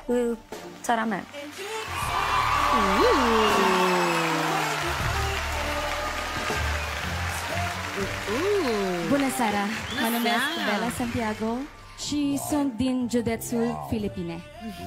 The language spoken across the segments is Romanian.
țara mea. Bună seara! Mă numesc Bella Santiago și sunt din județul Filipine.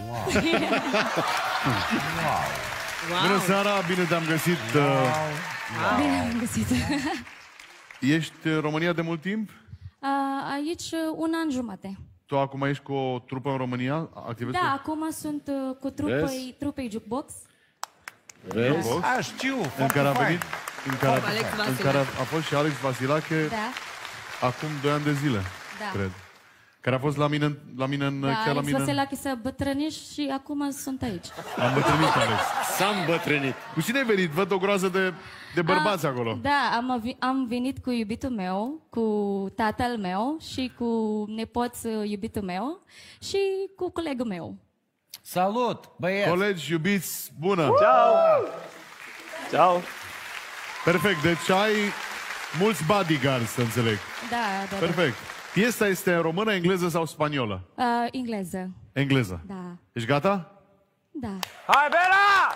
Bună seara, bine te-am găsit. Bine am găsit. Ești în România de mult timp? Aici un an jumate. Tu acum ești cu o trupă în România? Activezi Da, acum sunt cu trupei Jukebox. Vezi? Știu, în care a fain. venit, în care a fost și Alex Vasilache acum 2 ani de zile, cred. Care a fost la mine, chiar la mine. Alex Vasilache s-a bătrânit și acum sunt aici. Am bătrânit, Alex. S-am bătrânit. Cu cine ai venit? Văd o groază de bărbați acolo. Da, am venit cu iubitul meu, cu tatăl meu și cu nepoț iubitul meu și cu colegul meu. Salut, băieți! Colegi, iubiți, bună! Ciao! Ciao! Perfect, deci ai mulți bodyguards, să înțeleg. Da. Perfect. Piesa este în română, engleză sau spaniolă? Engleză. Engleză. Da. Ești gata? Da. Hai, Bella!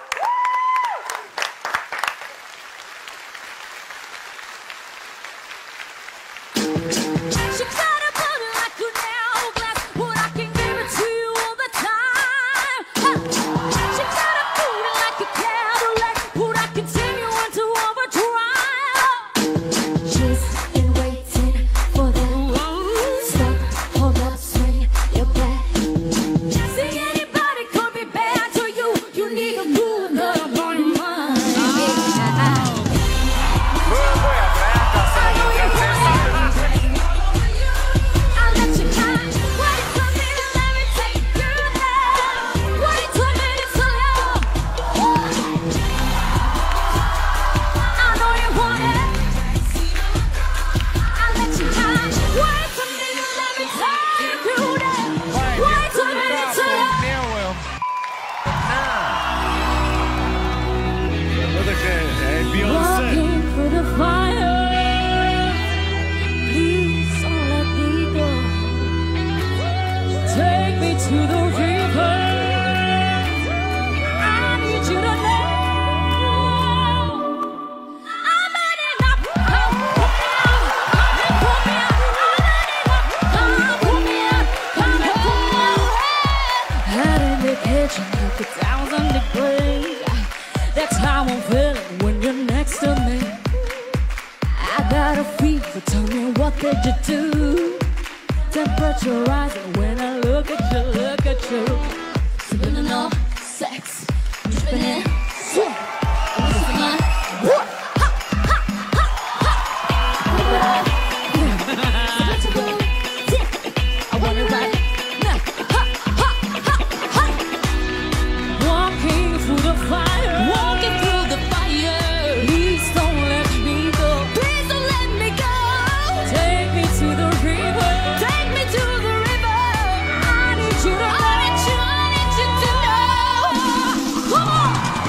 That's how I'm feeling when you're next to me. I got a fever, tell me what did you do? Temperature rising when I look at you. Subliminal sex, dripping in sweat. This is my what? Ha, ha, ha, ha. I want it right now. Ha, ha, ha, ha. Walking through the fire. Walking through the fire. Please don't let me go. Please don't let me go. Take me to the river. Take me to the river. I need you to know. I need you to know. Come on.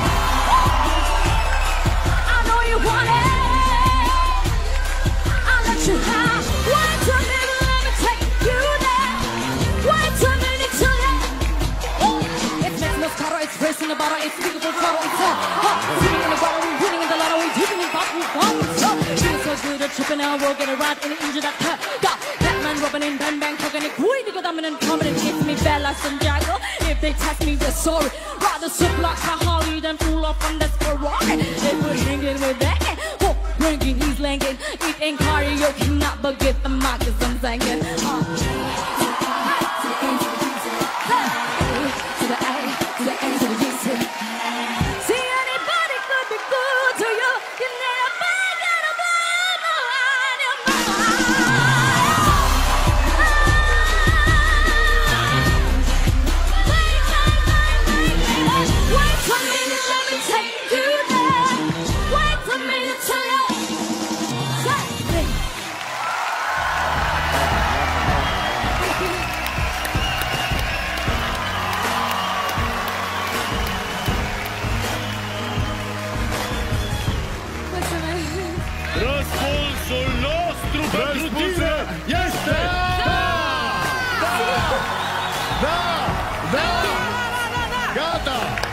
I know you want it. I'll let you have. Wait a minute, let me take you there. Wait a minute till then. It's Max Moscato, it's Grace in the bottle, it's Speaker for Trouble, it's hot. Sitting in the bottle, we winning in the lotto, we dipping in bottle, we fall. Feeling so good, a tripping out, we'll get it right in the engine that cut. Got Batman rubbing in, bang bang, talking it, we nigga dominant, prominent, it's me, Bella Santiago. If they test me, they're sorry. Rather sip like a Holly than fool up on the Ferrari. They were hanging with that. Oh, ringing, he's langing. It ain't karaoke, not but get the mic, cause I'm singing. Răspunsul nostru pentru tine este... Da! Gata!